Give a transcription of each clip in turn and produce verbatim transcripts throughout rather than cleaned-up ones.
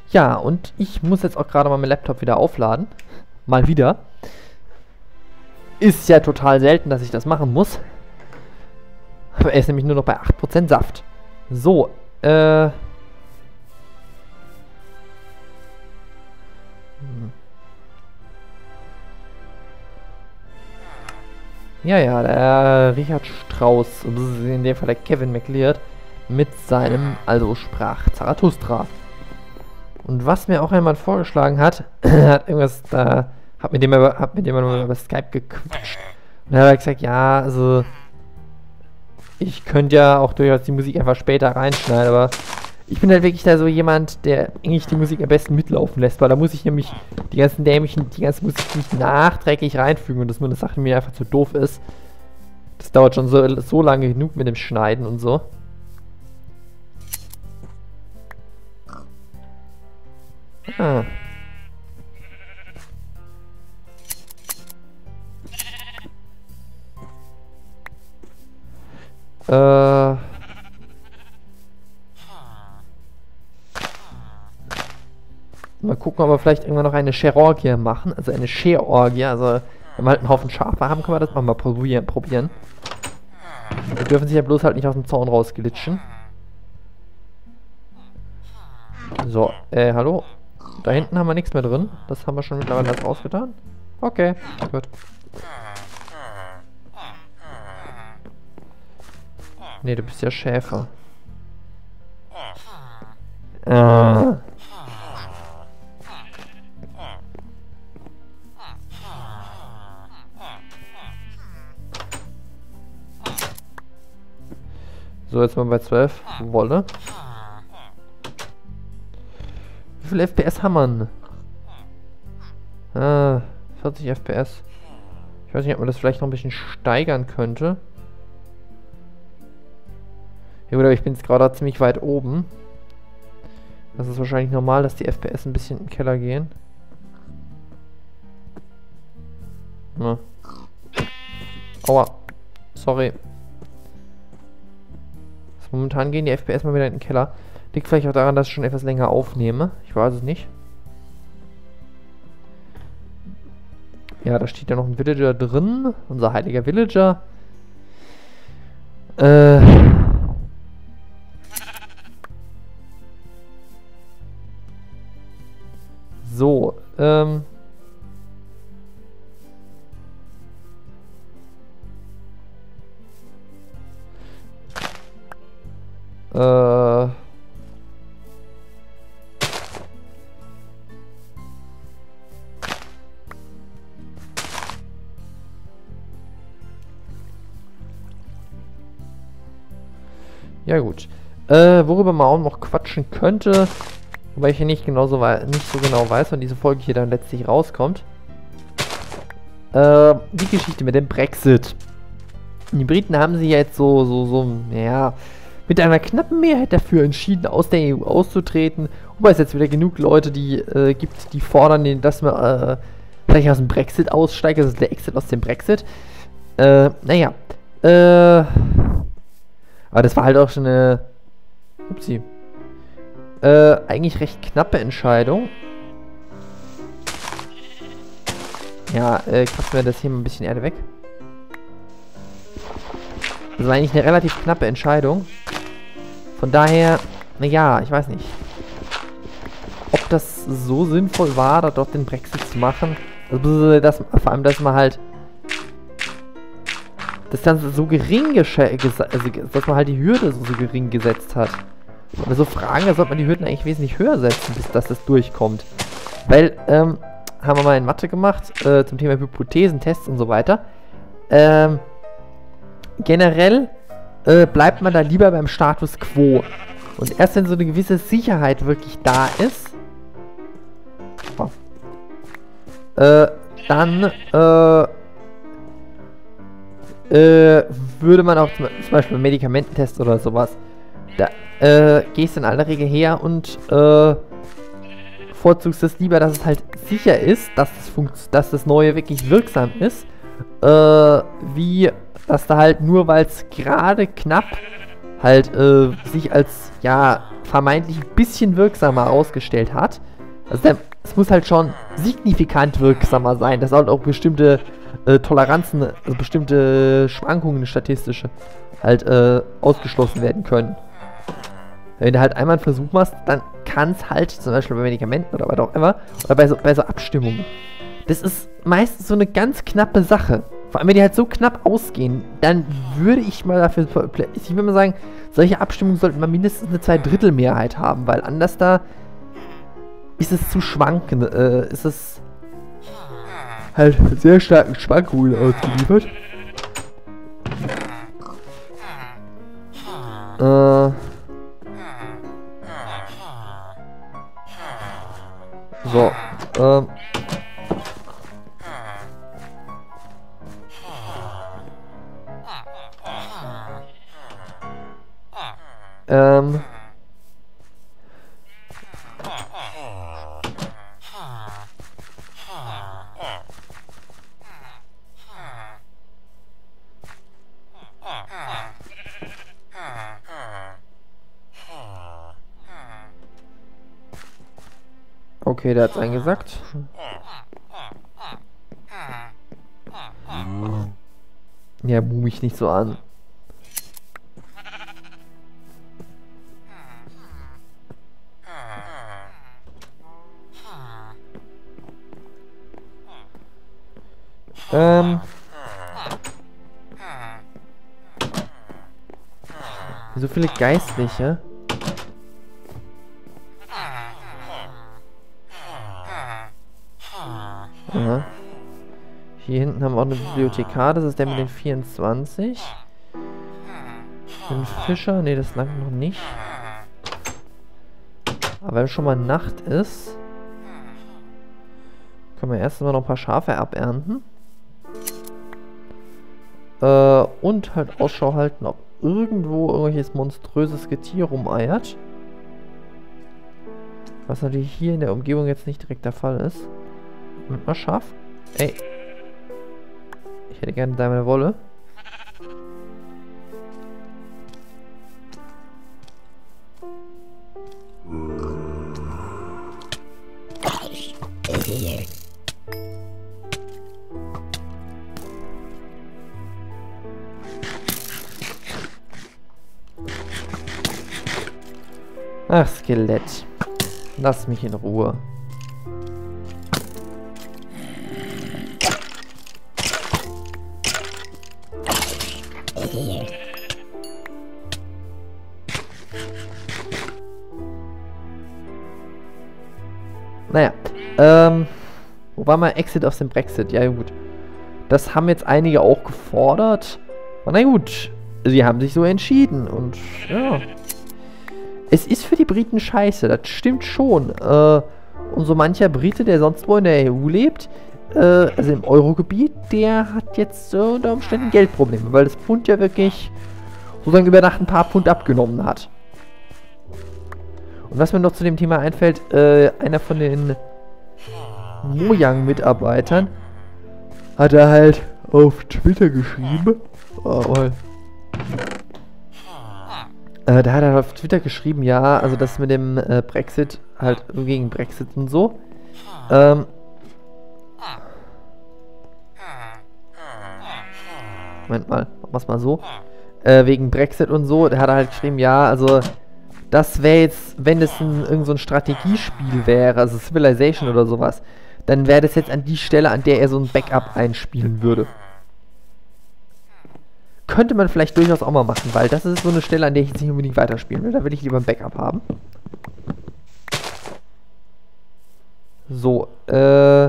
Ja, und ich muss jetzt auch gerade mal meinen Laptop wieder aufladen. Mal wieder. Ist ja total selten, dass ich das machen muss. Aber er ist nämlich nur noch bei acht Prozent Saft. So, äh... Ja, ja, der Richard Strauss, in dem Fall der Kevin MacLeod, mit seinem Also sprach Zarathustra. Und was mir auch jemand vorgeschlagen hat, hat irgendwas da, hat mit dem er, hat mit dem er über Skype gequatscht. Und dann hat er gesagt, ja, also, ich könnte ja auch durchaus die Musik einfach später reinschneiden, aber ich bin halt wirklich da so jemand, der eigentlich die Musik am besten mitlaufen lässt, weil da muss ich nämlich die ganzen dämlichen, die ganze Musik nicht nachträglich reinfügen und das ist nur eine Sache, die mir einfach zu doof ist. Das dauert schon so, so lange genug mit dem Schneiden und so. Ah. Äh... Mal gucken, ob wir vielleicht irgendwann noch eine Scherorgie machen. Also eine Scherorgie. Also, wenn wir halt einen Haufen Schafe haben, können wir das mal, mal probieren. probieren. Wir dürfen sich ja bloß halt nicht aus dem Zaun rausglitschen. So, äh, hallo. Da hinten haben wir nichts mehr drin. Das haben wir schon mittlerweile alles rausgetan. Okay, gut. Nee, du bist ja Schäfer. Äh. So, jetzt mal bei zwölf. Wolle. Wie viel F P S haben wir denn? Ah, vierzig F P S. Ich weiß nicht, ob man das vielleicht noch ein bisschen steigern könnte. Ja gut, aber ich bin jetzt gerade ziemlich weit oben. Das ist wahrscheinlich normal, dass die F P S ein bisschen im Keller gehen. Na. Aua. Sorry. Momentan gehen die F P S mal wieder in den Keller. Liegt vielleicht auch daran, dass ich schon etwas länger aufnehme. Ich weiß es nicht. Ja, da steht ja noch ein Villager drin. Unser heiliger Villager. Äh. So, ähm. Äh. Ja gut. Äh, worüber man auch noch quatschen könnte, wobei ich hier nicht genauso nicht so genau weiß, wann diese Folge hier dann letztlich rauskommt. Äh, die Geschichte mit dem Brexit. Die Briten haben sich ja jetzt so, so, so, ja, mit einer knappen Mehrheit dafür entschieden, aus der E U auszutreten. Wobei es jetzt wieder genug Leute die äh, gibt, die fordern, dass man äh, vielleicht aus dem Brexit aussteigt. Das ist der Exit aus dem Brexit. Äh, naja. Äh, aber das war halt auch schon eine, upsie, äh, eigentlich recht knappe Entscheidung. Ja, äh, kratzen wir das hier mal ein bisschen Erde weg. Das war eigentlich eine relativ knappe Entscheidung. Von daher, naja, ich weiß nicht, ob das so sinnvoll war, da dort den Brexit zu machen. Also, das, vor allem, dass man halt das Ganze so gering also, dass man halt die Hürde so, so gering gesetzt hat. Oder so Fragen, da sollte man die Hürden eigentlich wesentlich höher setzen, bis dass das durchkommt. Weil, ähm, haben wir mal in Mathe gemacht, äh, zum Thema Hypothesen, Tests und so weiter. Ähm, generell äh, bleibt man da lieber beim Status Quo. Und erst wenn so eine gewisse Sicherheit wirklich da ist, oh, äh, dann, äh, äh, würde man auch zum, zum Beispiel Medikamententest oder sowas, da äh, gehst du in aller Regel her und äh, bevorzugst es lieber, dass es halt sicher ist, dass das, funkt dass das Neue wirklich wirksam ist, äh, wie dass da halt nur, weil es gerade knapp halt äh, sich als, ja, vermeintlich ein bisschen wirksamer herausgestellt hat. Also der, es muss halt schon signifikant wirksamer sein, dass halt auch bestimmte äh, Toleranzen, also bestimmte Schwankungen statistische halt äh, ausgeschlossen werden können. Wenn du halt einmal einen Versuch machst, dann kann es halt, zum Beispiel bei Medikamenten oder was auch immer, oder bei so, bei so Abstimmungen, das ist meistens so eine ganz knappe Sache. Vor allem, wenn die halt so knapp ausgehen, dann würde ich mal dafür, ich würde mal sagen, solche Abstimmungen sollten mal mindestens eine Zweidrittelmehrheit haben, weil anders da ist es zu schwanken, äh, ist es halt sehr starken Schwankungen ausgeliefert. Äh, so, ähm, ähm, okay, der hat's eingesackt. Ja, buh mich nicht so an. Ähm. So viele Geistliche. Aha. Hier hinten haben wir auch eine Bibliothekar, das ist der mit den vierundzwanzig. Ein Fischer, ne, das langt noch nicht. Aber wenn schon mal Nacht ist, können wir erst mal noch ein paar Schafe abernten. Äh, und halt Ausschau halten, ob irgendwo irgendwelches monströses Getier rumeiert. Was natürlich hier in der Umgebung jetzt nicht direkt der Fall ist. Moment mal, Schaf. Ey. Ich hätte gerne deine Wolle. Ach, Skelett. Lass mich in Ruhe. Naja, ähm, wo war mal Exit aus dem Brexit? Ja gut, das haben jetzt einige auch gefordert. Aber na gut, sie haben sich so entschieden und ja, es ist für die Briten scheiße, das stimmt schon. Äh, und so mancher Brite, der sonst wo in der E U lebt, äh, also im Eurogebiet, der hat jetzt äh, unter Umständen Geldprobleme, weil das Pfund ja wirklich sozusagen über Nacht ein paar Pfund abgenommen hat. Und was mir noch zu dem Thema einfällt, äh, einer von den Mojang-Mitarbeitern hat er halt auf Twitter geschrieben. Oh, oh. Äh, da hat er auf Twitter geschrieben, ja, also das mit dem äh, Brexit, halt gegen Brexit und so. Ähm. Moment mal, machen wir es mal so. Äh, wegen Brexit und so, da hat er halt geschrieben, ja, also das wäre jetzt, wenn es ein, irgend so ein Strategiespiel wäre, also Civilization oder sowas, dann wäre das jetzt an die Stelle, an der er so ein Backup einspielen würde. Könnte man vielleicht durchaus auch mal machen, weil das ist so eine Stelle, an der ich jetzt nicht unbedingt weiterspielen will. Da will ich lieber ein Backup haben. So, äh...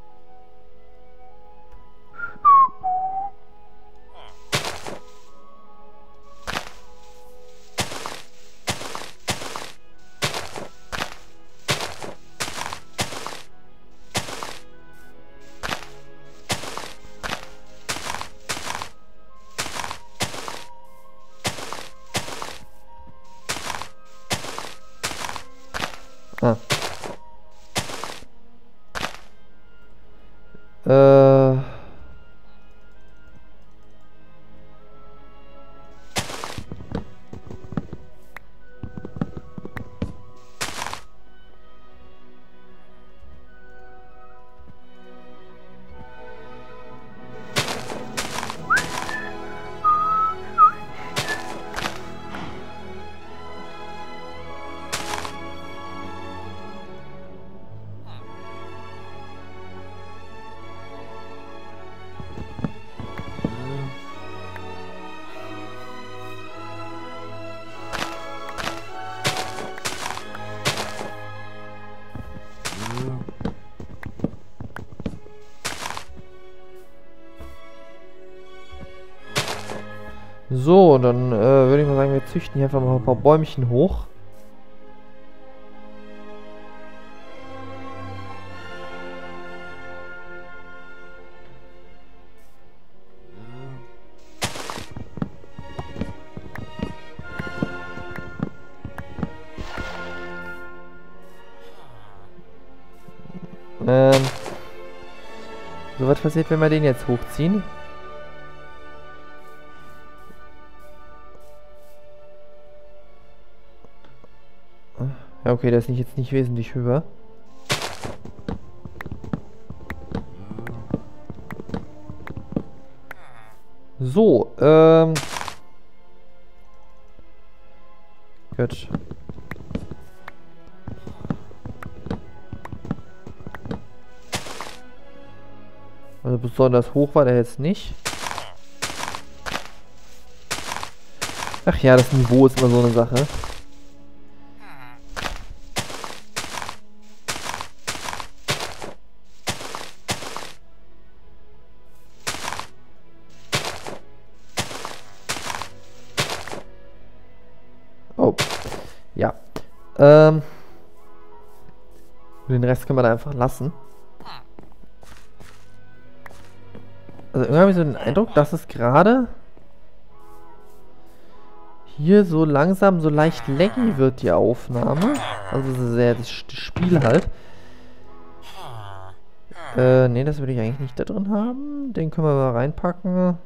Ah. Äh. So, dann äh, würde ich mal sagen, wir züchten hier einfach mal ein paar Bäumchen hoch. Ähm, so was passiert, wenn wir den jetzt hochziehen? Ja, okay, der ist nicht, jetzt nicht wesentlich höher. So, ähm... gut. Also besonders hoch war der jetzt nicht. Ach ja, das Niveau ist immer so eine Sache. Oh. Ja. Ähm. Den Rest können wir da einfach lassen. Also irgendwie habe ich so den Eindruck, dass es gerade hier so langsam so leicht laggy wird, die Aufnahme. Also sehr das Spiel halt. Äh, nee, das will ich eigentlich nicht da drin haben. Den können wir mal reinpacken.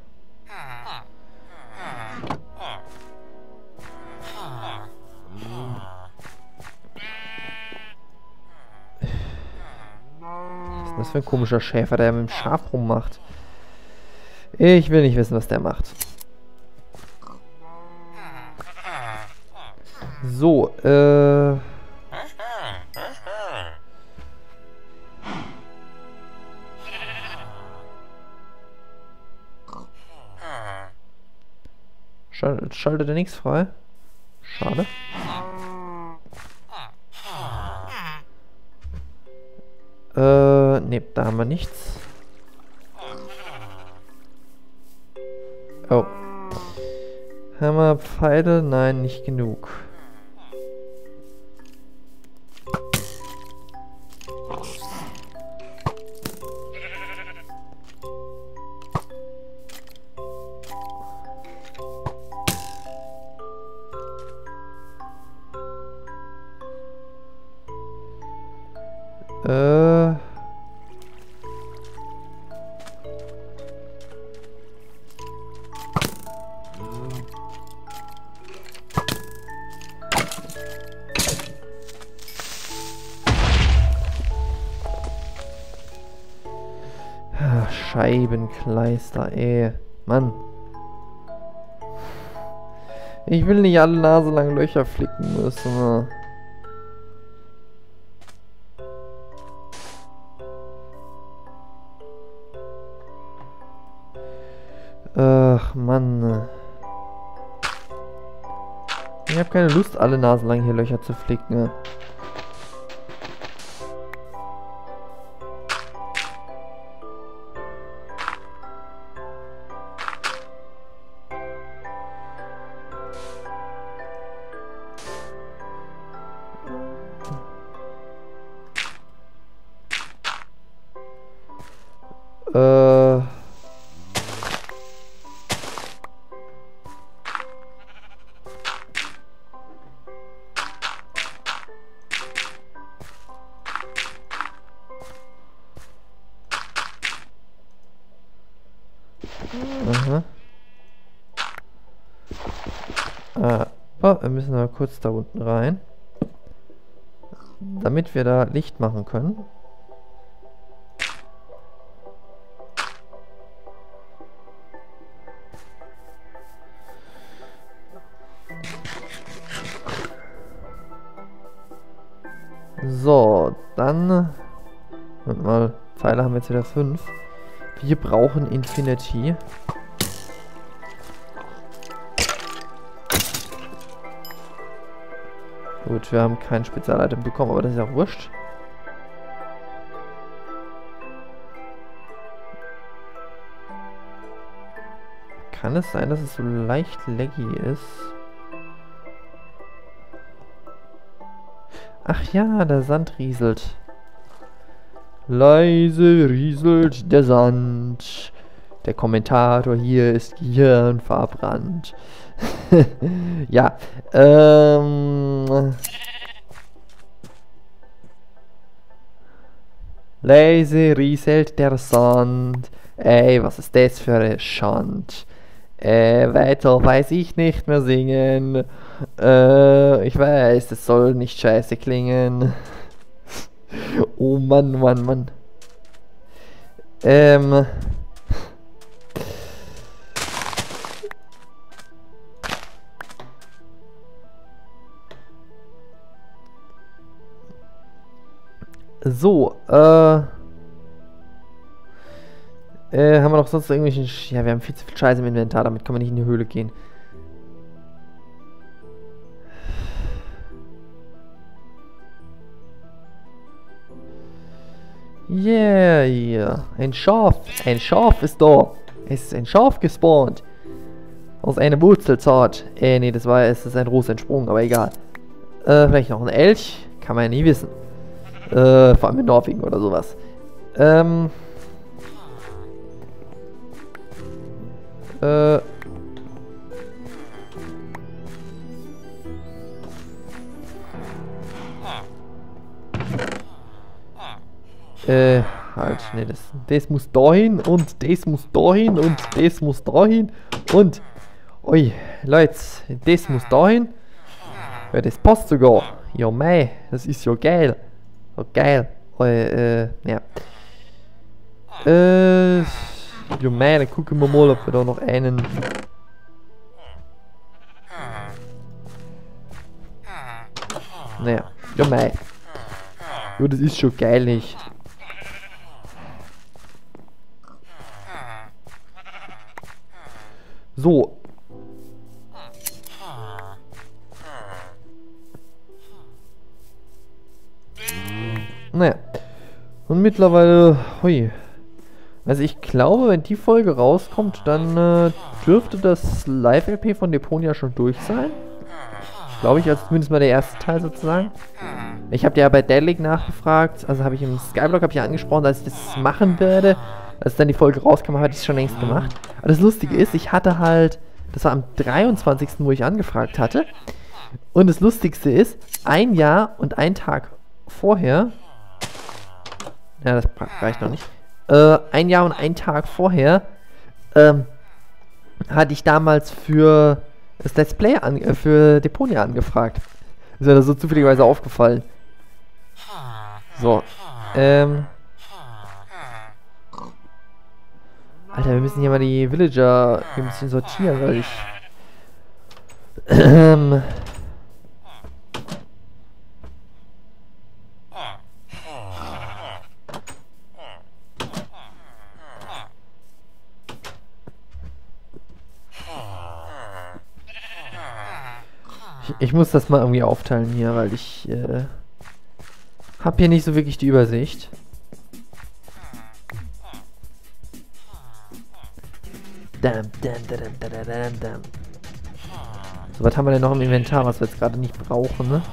Was ist denn das für ein komischer Schäfer, der mit dem Schaf rummacht? Ich will nicht wissen, was der macht. So, äh... Schal schaltet er nichts frei? Schade. Äh, ne, da haben wir nichts. Oh. Hammer, Pfeile? Nein, nicht genug. Äh... Scheibenkleister, ey. Mann. Ich will nicht alle Nase lang Löcher flicken müssen. Ach, Mann. Ich habe keine Lust, alle Nasen lang hier Löcher zu flicken. Äh... Aha. Ah, oh, wir müssen mal kurz da unten rein. Damit wir da Licht machen können. So, dann... Moment mal, Pfeile haben wir jetzt wieder fünf. Wir brauchen Infinity. Gut, wir haben kein Spezialitem bekommen, aber das ist ja wurscht. Kann es sein, dass es so leicht laggy ist? Ach ja, der Sand rieselt. Leise rieselt der Sand. Der Kommentator hier ist gehirnverbrannt. Ja, ähm... Leise rieselt der Sand. Ey, was ist das für eine Schand? Äh, weiter weiß ich nicht mehr singen. Äh, ich weiß, es soll nicht scheiße klingen. Oh Mann, Mann, Mann. Ähm... So, äh, äh, haben wir noch sonst irgendwelchen... Sch ja, wir haben viel zu viel Scheiße im Inventar, damit können wir nicht in die Höhle gehen. Yeah, yeah. Ein Schaf, ein Schaf ist da. Es ist ein Schaf gespawnt. Aus einer Wurzelzart. Äh, nee, das war, es ist ein Ros entsprungen, aber egal. Äh, vielleicht noch ein Elch? Kann man ja nie wissen. Äh, vor allem in Norwegen oder sowas. Ähm. Äh. Äh, halt, ne, das, das muss dahin und das muss dahin und das muss dahin und. Ui, Leute, das muss dahin. Ja, das passt sogar. Ja, mei, das ist ja geil. Oh, geil. Oh, äh, ja. Äh, ja, mei, dann gucken wir mal, ob wir da noch einen... Naja, ja, mei. Ja, das ist schon geil, nicht? So. Naja. Und mittlerweile... Hui. Also ich glaube, wenn die Folge rauskommt, dann äh, dürfte das Live-L P von Deponia schon durch sein. Glaube ich, also zumindest mal der erste Teil sozusagen. Ich habe ja bei Deadly nachgefragt, also habe ich im Skyblock hab ich ja angesprochen, dass ich das machen werde. Als dann die Folge rauskam, habe ich es schon längst gemacht. Aber das Lustige ist, ich hatte halt, das war am dreiundzwanzigsten wo ich angefragt hatte. Und das Lustigste ist, ein Jahr und ein Tag vorher, ja, das reicht noch nicht, äh, ein Jahr und ein Tag vorher, ähm, hatte ich damals für das Let's Play, an, äh, für Deponia angefragt. Ist mir da so zufälligerweise aufgefallen. So, ähm... Alter, wir müssen hier mal die Villager ein bisschen sortieren, weil ich... Ähm... Ich, ich muss das mal irgendwie aufteilen hier, weil ich äh, habe hier nicht so wirklich die Übersicht. Dam, dam, dam, dam, dam, dam. So, was haben wir denn noch im Inventar, was wir jetzt gerade nicht brauchen, ne?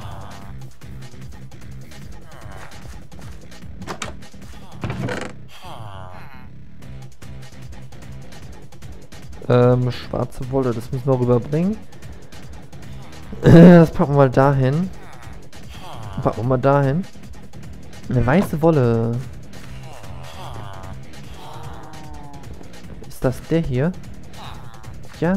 Ähm, schwarze Wolle, das müssen wir rüberbringen. Das packen wir mal dahin. Packen wir mal dahin. Eine weiße Wolle. Ist das der hier? Ja.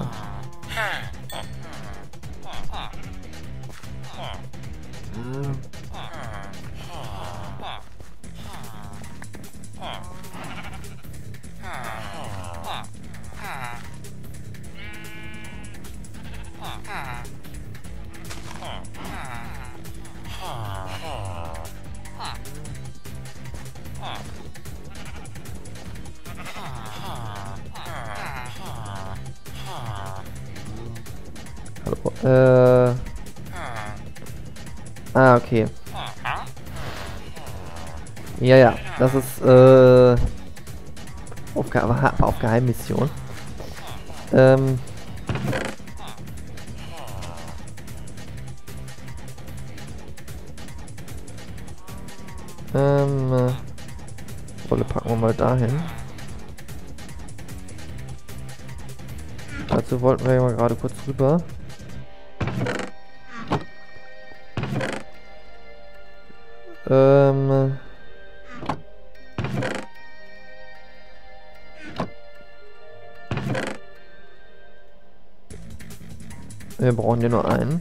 Äh. Ah, okay. Ja, ja, das ist, äh. Auf, Ge auf Geheimmission. Ähm... Ähm... Äh, Rolle packen wir mal dahin. Dazu wollten wir ja mal gerade kurz rüber. Ähm... Wir brauchen hier nur einen.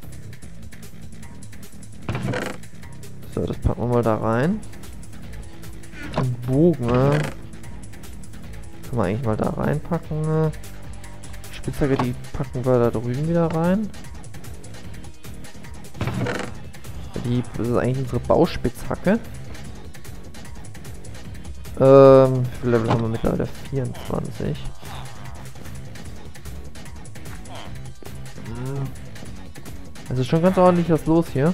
So, das packen wir mal da rein. Den Bogen, ne? Können wir eigentlich mal da reinpacken. Ne? Spitzhacke, die packen wir da drüben wieder rein. Die, das ist eigentlich unsere Bauspitzhacke. Ähm, wie viel Level haben wir mittlerweile? vierundzwanzig. Es ist schon ganz ordentlich was los hier.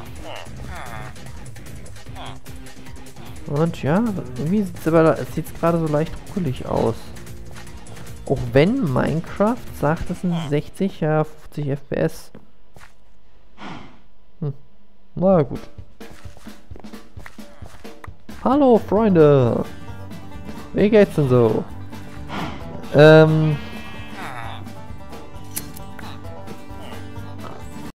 Und ja, irgendwie sieht es aber sieht's gerade so leicht ruckelig aus. Auch wenn Minecraft sagt, es sind sechzig, ja, fünfzig F P S. Hm. Na gut. Hallo Freunde! Wie geht's denn so? Ähm...